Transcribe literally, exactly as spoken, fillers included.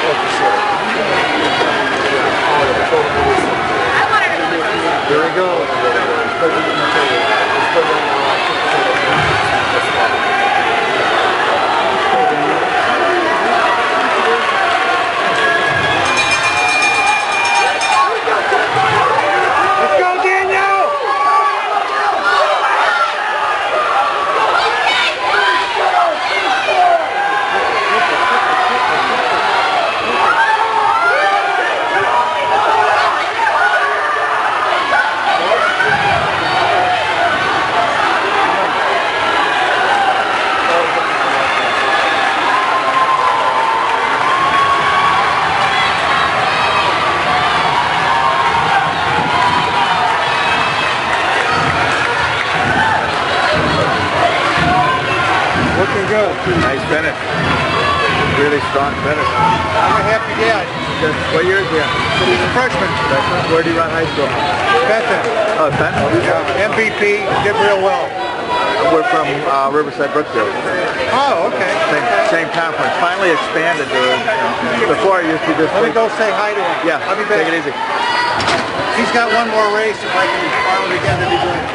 Here we go. Looking good. Nice finish. Really strong finish. I'm a happy dad. Good. What year is he in? He's a freshman. Freshman? Where do you run high school? Benton. Oh, Benton? Yeah, M V P, did real well. We're from uh, Riverside, Brookfield. Oh, okay. Same, same conference. Finally expanded to, you know, before I used to just... Let me go say hi to him. Yeah, I'll be back. take it easy. He's got one more race. If I can finally get to be doing